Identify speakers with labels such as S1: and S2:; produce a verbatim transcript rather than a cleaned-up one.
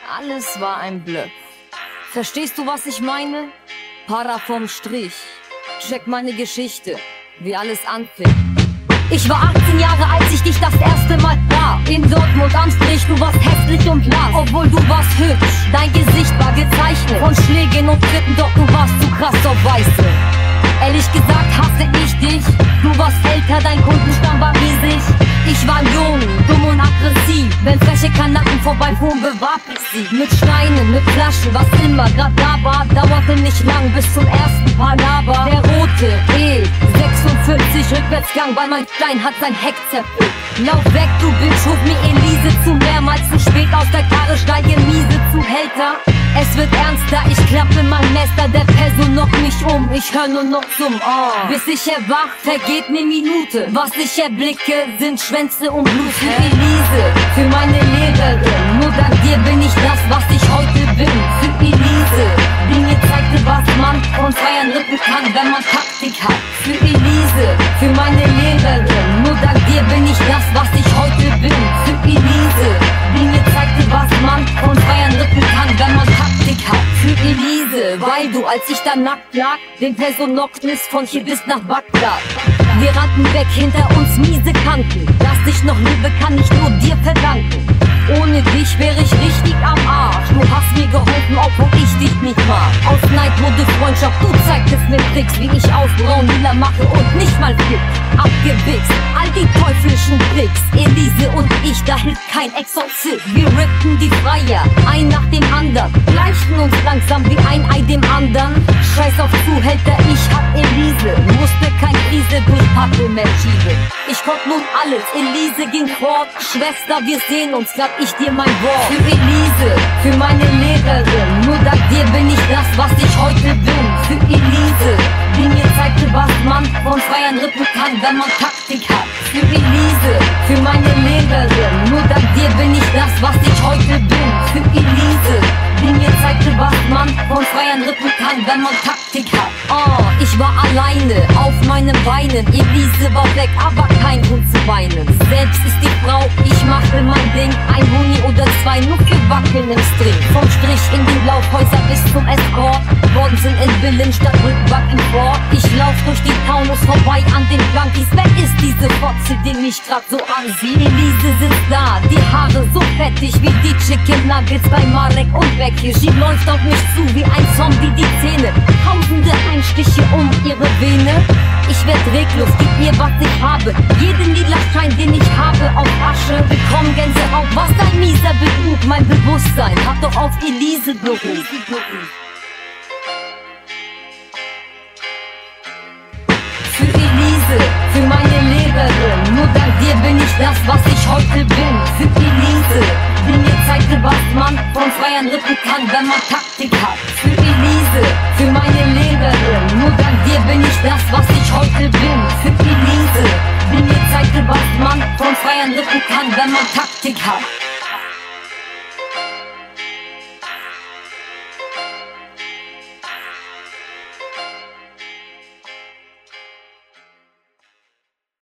S1: Alles war ein Bluff. Verstehst du, was ich meine? Para vom Strich. Check meine Geschichte, wie alles anfing. Ich war achtzehn Jahre, als ich dich das erste Mal sah. In Dortmund am Strich, du warst hässlich und blass. Obwohl du warst hübsch, dein Gesicht war gezeichnet von Schlägen und Tritten, doch du warst zu krass auf Weiße. Ehrlich gesagt hasse ich dich. Du warst älter, dein Kundenstamm war riesig. Ich war jung, dumm und aggressiv. Wenn freche Kanaken vorbeifuhren, bewarb ich sie. Mit Steinen, mit Flaschen, was immer grad da war. Dauerte nicht lang bis zum ersten Palaver. Der rote E sechsundvierzig Rückwärtsgang, weil mein Stein hat sein Heck zerpflückt. Lauf weg, du Bitch, ruf mir Elise zu. Mehrmals zu spät aus der Karre, steige miese Zuhälter. Es wird ernster, ich klappe mein Messer, der Person knockt mich um, ich hör nur noch zum Oh. Bis ich erwach, vergeht ne Minute. Was ich erblicke, sind Schwänze und Blut. Für Elise, für meine Lehrerin, nur dank dir bin ich das, was ich heute bin. Für Elise, die mir zeigte, was man von Feiern rippen kann, wenn man Taktik hat. Für Elise, für meine Lehrerin, nur dank dir bin ich das, was ich heute bin. Für Elise, die mir zeigte, was man von Feiern rippen kann, wenn man Taktik hat. Für Elise, weil du, als ich da nackt lag, den Personoknis von hier bis nach Bagdad. Wir rannten weg, hinter uns miese Kanten. Dass ich noch lebe, kann ich nur dir verdanken. Ohne dich wäre ich richtig am Arsch. Du hast mir geholfen, obwohl ich dich nicht mag. Aus Neid wurde Freundschaft, du zeigtest mir Tricks, wie ich aus braun lila mache und nicht mal flipp. Abgewichst, all die teuflischen Tricks. Elise und ich, da hilft kein Exorzist. Wir rippten die Freier, ein nach dem anderen, gleichen uns langsam wie ein Ei dem anderen. Scheiß auf Zuhälter, ich hab Elise. Musste kein Krise durch Pappe mehr schieben. Ich konnt nun alles, Elise ging fort. Schwester, wir sehen uns, gab ich dir mein Wort. Für Elise, für meine Lehrerin, nur dank dir bin ich das, was ich heute bin. Für Elise, die mir zeigte, was man von Feiern rippen kann, wenn man Taktik hat. Für Elise, für meine Lehrerin, nur dank dir bin ich das, was ich heute bin. Für Elise, die mir zeigte, was man von Feiern rippen kann, wenn man Taktik hat. Oh, ich war alleine auf meinen Beinen. Elise war weg, aber kein Grund zu weinen. Selbst ist die Frau, ich mache mein Ding. Ein Huni oder zwei, nur für Wackeln im String. Vom Strich in die Laufhäuser bis zum Escort. Worden sind in Villen statt Rückbacken fort. Ich lauf durch die Taunus vorbei an den Blankies. Wer ist diese Fotze, die mich grad so ansieht? Elise sitzt da, die Haare so fettig wie die Chicken Nuggets bei Marek und Becky. Sie läuft auf mich zu wie ein Zombie, die Zähne. Tausende Einstiche um ihre Vene. Ich werd reglos, gib ihr, was ich habe. Jeden Lila-Schein, den ich habe, auf Asche. Bekomm Gänsehaut, was ein mieser Betrug. Mein Bewusstsein hat doch auf Elise beruht. Für Elise, für meine Lehrerin, nur dank dir bin ich das, was ich heute bin. Für Elise, die mir zeigte, was man von Feiern rippen kann, wenn man Taktik hat. Für